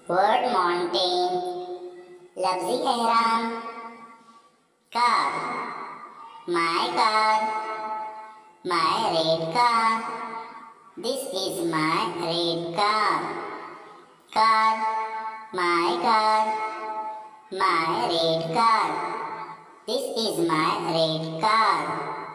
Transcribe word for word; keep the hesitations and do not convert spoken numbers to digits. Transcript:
Word mountain, लफ्ज़ी एहराम, car, my car, my red car, this is my red car, car, my car, my red car, this is my red car.